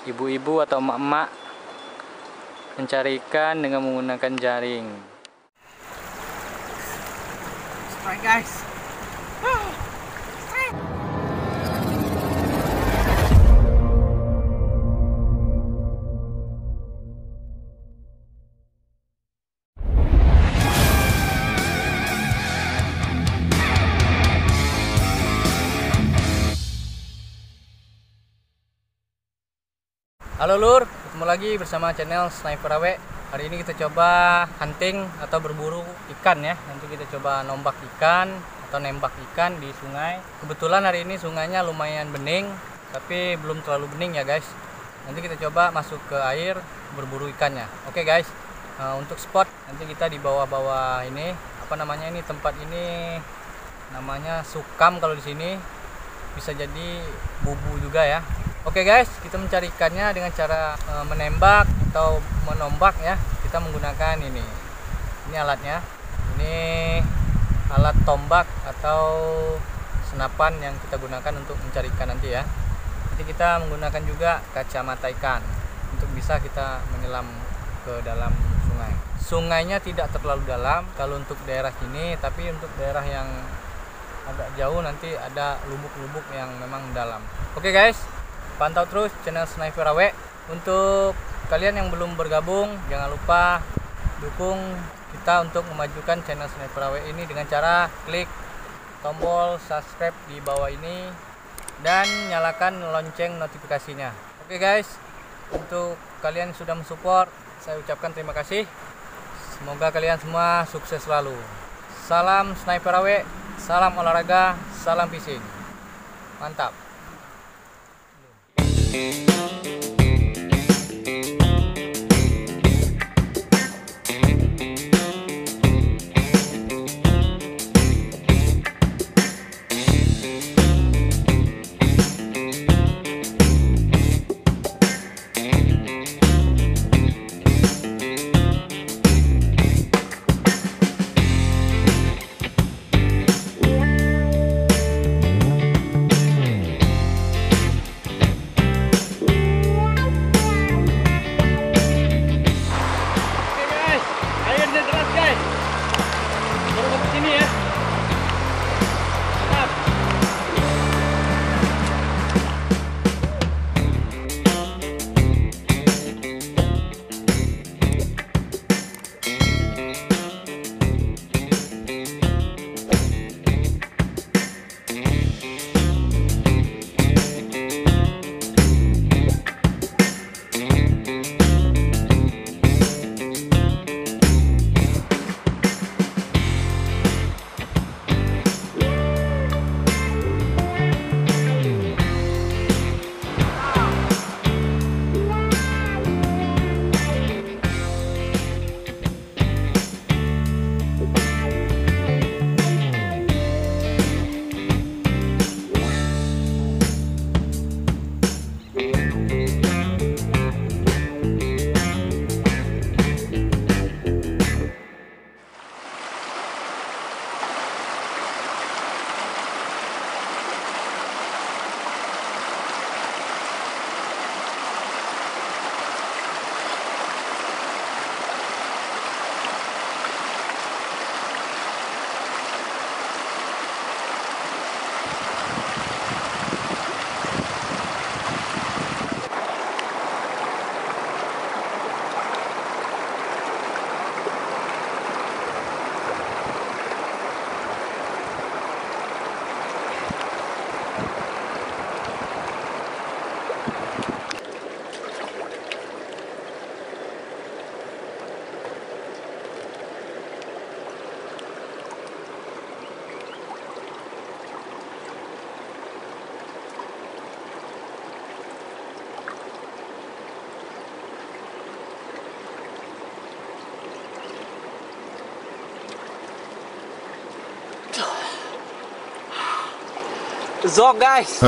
ibu-ibu atau emak-emak mencari ikan dengan menggunakan jaring. Strike guys. Halo lur, ketemu lagi bersama channel Sniper AW. Hari ini kita coba hunting atau berburu ikan ya. Nanti kita coba nombak ikan atau nembak ikan di sungai. Kebetulan hari ini sungainya lumayan bening, tapi belum terlalu bening ya guys. Nanti kita coba masuk ke air berburu ikannya. Oke guys, untuk spot nanti kita di bawah-bawah ini, apa namanya ini, tempat ini namanya sukam kalau di sini, bisa jadi bubu juga ya. Oke guys, kita mencari ikannya dengan cara menembak atau menombak ya. Kita menggunakan ini alatnya. Ini alat tombak atau senapan yang kita gunakan untuk mencari ikan nanti ya. Nanti kita menggunakan juga kacamata ikan untuk bisa kita menyelam ke dalam sungai. Sungainya tidak terlalu dalam kalau untuk daerah sini, tapi untuk daerah yang agak jauh nanti ada lubuk-lubuk yang memang dalam. Oke guys, pantau terus channel Sniper AW. Untuk kalian yang belum bergabung, jangan lupa dukung kita untuk memajukan channel Sniper AW ini dengan cara klik tombol subscribe di bawah ini dan nyalakan lonceng notifikasinya. Oke guys, untuk kalian yang sudah mensupport, saya ucapkan terima kasih. Semoga kalian semua sukses selalu. Salam Sniper AW, salam olahraga, salam fishing. Mantap. Zog guys.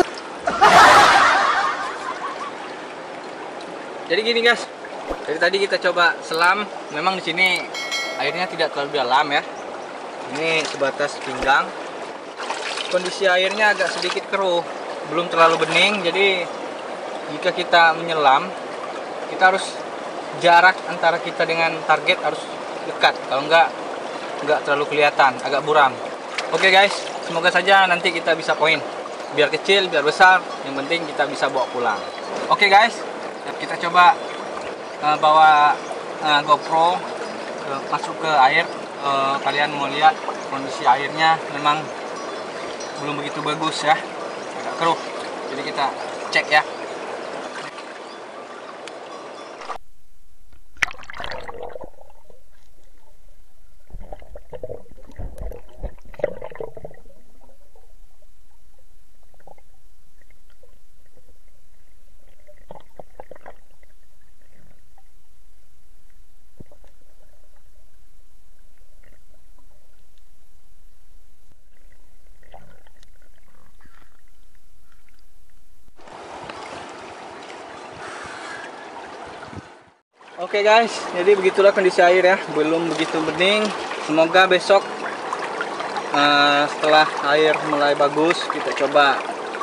Jadi gini guys, dari tadi kita coba selam, memang di sini airnya tidak terlalu dalam ya. Ini sebatas pinggang. Kondisi airnya agak sedikit keruh, belum terlalu bening, jadi jika kita menyelam, kita harus jarak antara kita dengan target harus dekat. Kalau nggak terlalu kelihatan, agak buram. Oke guys, semoga saja nanti kita bisa poin. Biar kecil, biar besar, yang penting kita bisa bawa pulang. Oke guys, kita coba bawa GoPro masuk ke air. Kalian mau lihat kondisi airnya memang belum begitu bagus ya, agak keruh. Jadi kita cek ya. Oke guys, jadi begitulah kondisi air ya, belum begitu bening. Semoga besok setelah air mulai bagus, kita coba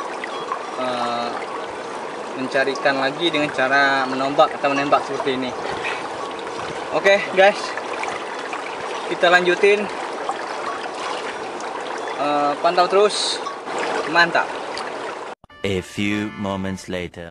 mencari ikan lagi dengan cara menombak atau menembak seperti ini. Oke guys, kita lanjutin, pantau terus, mantap. A few moments later.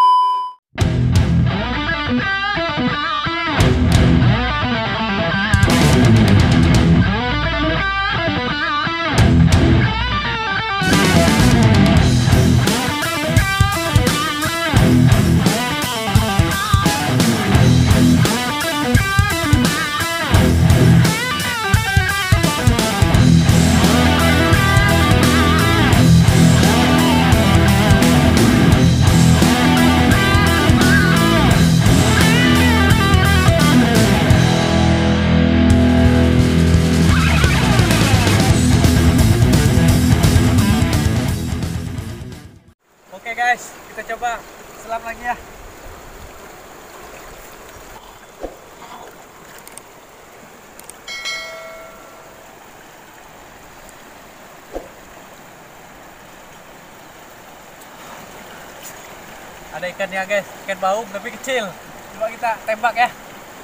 Oke guys, kita coba selam lagi ya. Ada ikannya guys, ikan baung tapi kecil. Coba kita tembak ya.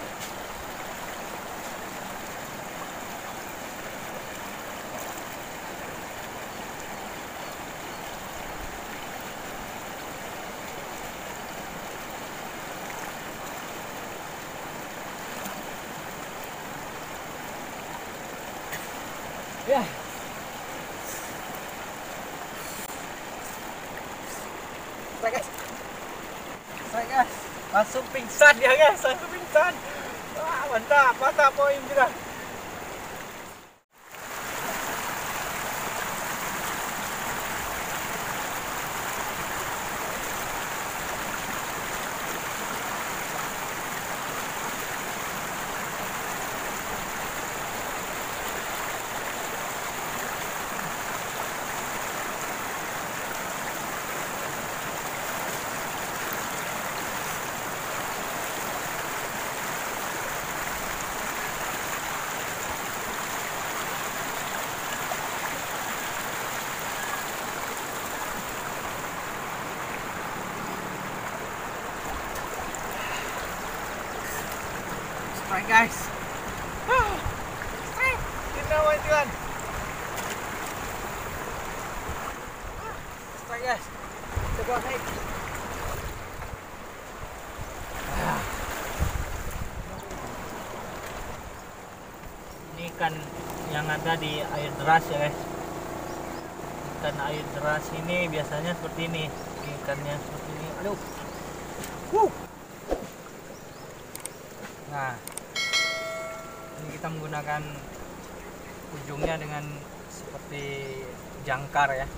Ya. Strike guys. Langsung pingsan ya guys, langsung pingsan. Wah, mantap poin kita. Strike guys. Strike. Ginawa ito yan. Strike guys. Coba naik. Ini ikan yang ada di air deras ya guys. Ikan air deras ini biasanya seperti ini. Ikannya seperti ini. Aduh. Nah, ini kita menggunakan ujungnya dengan seperti jangkar ya.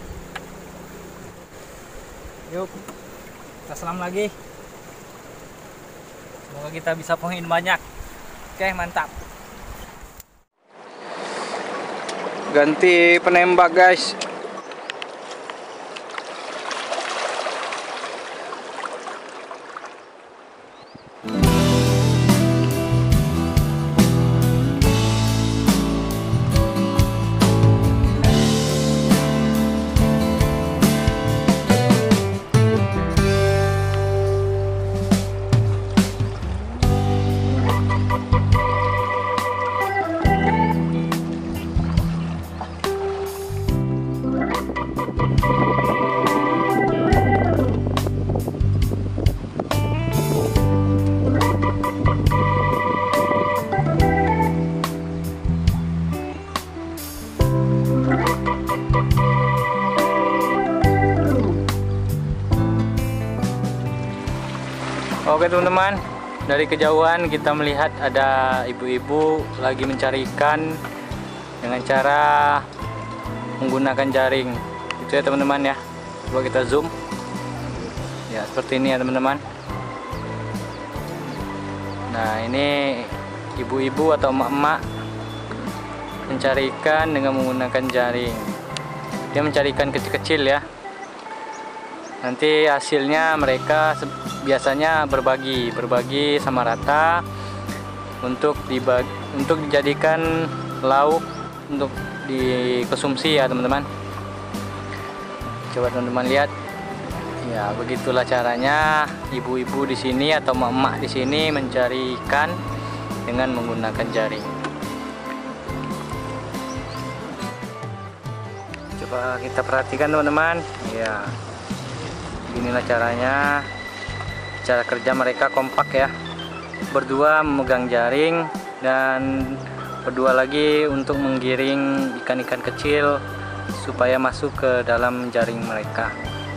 Yuk, kita selam lagi. Semoga kita bisa poin banyak. Oke, mantap. Ganti penembak guys. Oke teman-teman, dari kejauhan kita melihat ada ibu-ibu lagi mencari ikan dengan cara menggunakan jaring. Itu ya teman-teman ya. Coba kita zoom. Ya seperti ini ya teman-teman. Nah ini ibu-ibu atau emak-emak mencari ikan dengan menggunakan jaring. Dia mencari ikan kecil-kecil ya. Nanti hasilnya mereka biasanya berbagi sama rata untuk dijadikan lauk untuk dikonsumsi ya teman-teman. Coba teman-teman lihat. Ya, begitulah caranya ibu-ibu di sini atau emak-emak di sini mencari ikan dengan menggunakan jaring. Coba kita perhatikan teman-teman. Ya. Inilah caranya, cara kerja mereka kompak ya, berdua memegang jaring dan berdua lagi untuk menggiring ikan-ikan kecil supaya masuk ke dalam jaring mereka.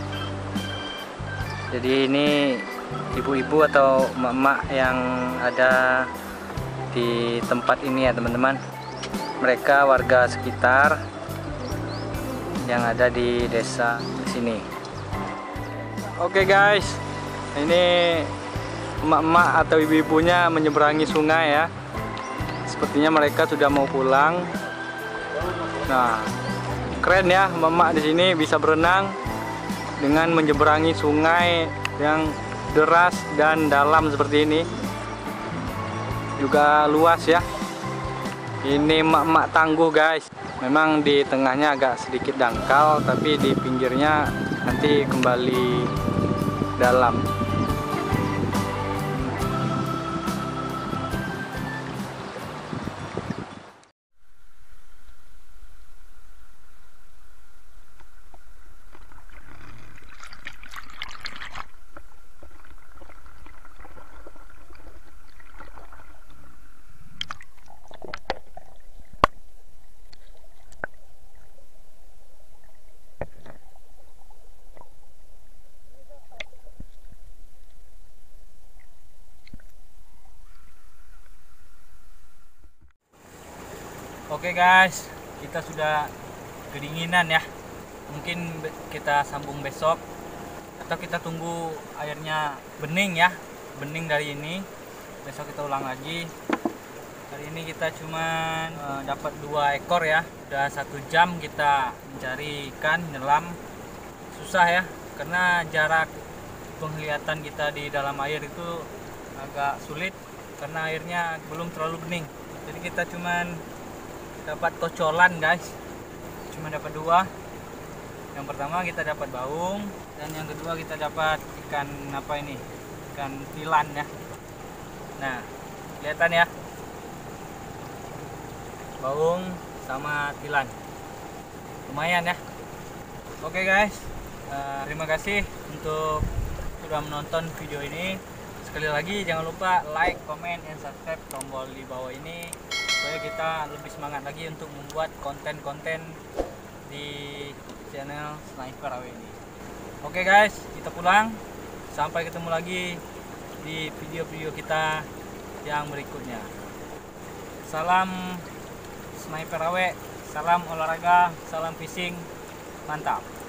Jadi ini ibu-ibu atau emak-emak yang ada di tempat ini ya teman-teman, mereka warga sekitar yang ada di desa sini. Oke guys, ini emak-emak atau ibu-ibunya menyeberangi sungai ya. Sepertinya mereka sudah mau pulang. Nah, keren ya, emak-emak di sini bisa berenang dengan menyeberangi sungai yang deras dan dalam seperti ini. Juga luas ya. Ini emak-emak tangguh guys. Memang di tengahnya agak sedikit dangkal, tapi di pinggirnya nanti kembali dalam. Oke guys, kita sudah kedinginan ya. Mungkin kita sambung besok atau kita tunggu airnya bening ya, bening dari ini. Besok kita ulang lagi. Hari ini kita cuman dapat 2 ekor ya. Udah 1 jam kita mencari ikan, nyelam. Susah ya, karena jarak penglihatan kita di dalam air itu agak sulit karena airnya belum terlalu bening. Jadi kita cuman dapat kocolan guys, cuma dapat 2. Yang pertama kita dapat baung dan yang kedua kita dapat ikan apa ini, ikan tilan ya. Nah kelihatan ya, baung sama tilan, lumayan ya. Oke guys, terima kasih untuk sudah menonton video ini. Sekali lagi jangan lupa like, comment, and subscribe tombol di bawah ini supaya kita lebih semangat lagi untuk membuat konten-konten di channel Sniper AW ini. Oke guys, kita pulang. Sampai ketemu lagi di video-video kita yang berikutnya. Salam Sniper AW, salam olahraga, salam fishing, mantap.